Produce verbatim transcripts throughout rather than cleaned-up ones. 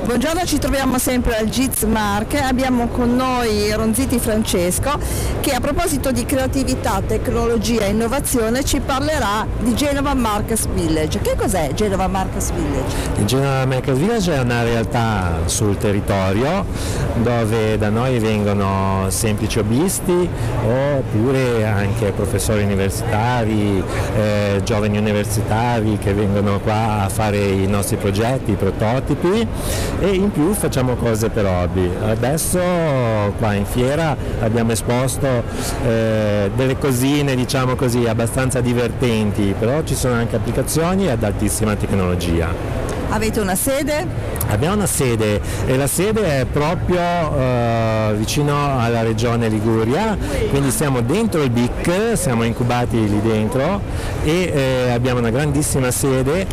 Buongiorno, ci troviamo sempre al G I Z Marche, abbiamo con noi Ronziti Francesco che a proposito di creatività, tecnologia e innovazione ci parlerà di Genova Makers Village. Che cos'è Genova Makers Village? Il Genova Makers Village è una realtà sul territorio dove da noi vengono semplici hobbisti oppure anche professori universitari, eh, giovani universitari che vengono qua a fare i nostri progetti, i prototipi, e in più facciamo cose per hobby. Adesso qua in fiera abbiamo esposto eh, delle cosine, diciamo così, abbastanza divertenti, però ci sono anche applicazioni ad altissima tecnologia. Avete una sede? Abbiamo una sede e la sede è proprio eh, vicino alla regione Liguria, quindi siamo dentro il B I C, siamo incubati lì dentro e eh, abbiamo una grandissima sede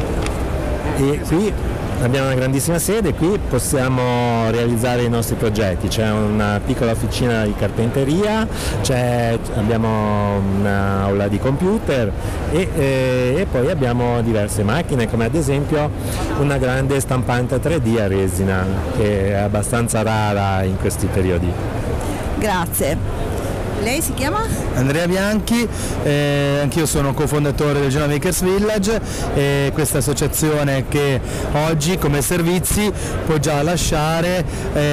e qui abbiamo una grandissima sede, qui possiamo realizzare i nostri progetti, c'è una piccola officina di carpenteria, c'è, abbiamo un'aula di computer e, eh, e poi abbiamo diverse macchine, come ad esempio una grande stampante tre D a resina che è abbastanza rara in questi periodi. Grazie. Lei si chiama? Andrea Bianchi, eh, anch'io sono cofondatore del Genova Makers Village, e questa associazione che oggi come servizi può già lasciare,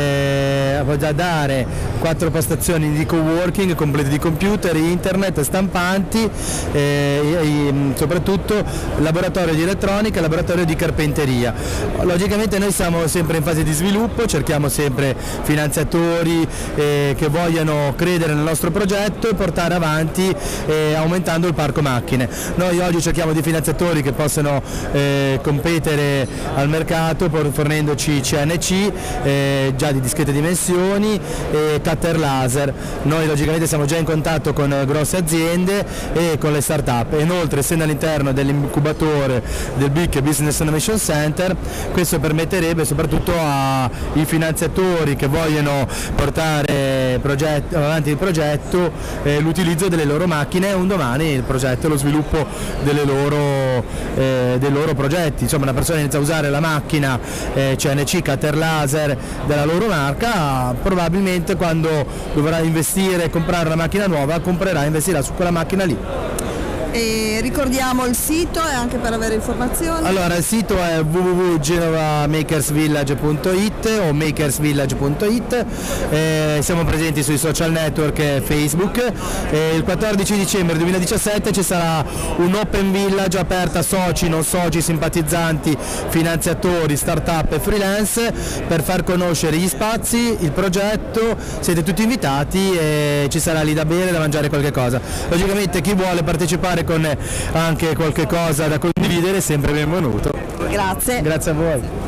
eh, può già dare quattro postazioni di coworking complete di computer, internet, stampanti, eh, e, soprattutto laboratorio di elettronica e laboratorio di carpenteria. Logicamente noi siamo sempre in fase di sviluppo, cerchiamo sempre finanziatori eh, che vogliano credere nel nostro progetto e portare avanti eh, aumentando il parco macchine. Noi oggi cerchiamo di finanziatori che possano eh, competere al mercato fornendoci C N C eh, già di discrete dimensioni e cutter laser. Noi logicamente siamo già in contatto con grosse aziende e con le start-up. Inoltre, essendo all'interno dell'incubatore del B I C Business Innovation Center, questo permetterebbe soprattutto ai finanziatori che vogliono portare progetti, avanti il progetto eh, l'utilizzo delle loro macchine e un domani il progetto e lo sviluppo delle loro, eh, dei loro progetti. Insomma, una persona inizia a usare la macchina eh, C N C cutter laser della loro marca, probabilmente quando dovrà investire e comprare una macchina nuova comprerà e investirà su quella macchina lì. E ricordiamo il sito e anche per avere informazioni. Allora, il sito è w w w punto genova makers village punto i t o makers village punto i t, eh, siamo presenti sui social network e Facebook. Eh, il quattordici dicembre duemiladiciassette ci sarà un Open Village aperto a soci, non soci, simpatizzanti, finanziatori, start-up e freelance per far conoscere gli spazi, il progetto. Siete tutti invitati e ci sarà lì da bere e da mangiare qualche cosa. Logicamente chi vuole partecipare con anche qualche cosa da condividere è sempre benvenuto. Grazie. Grazie a voi.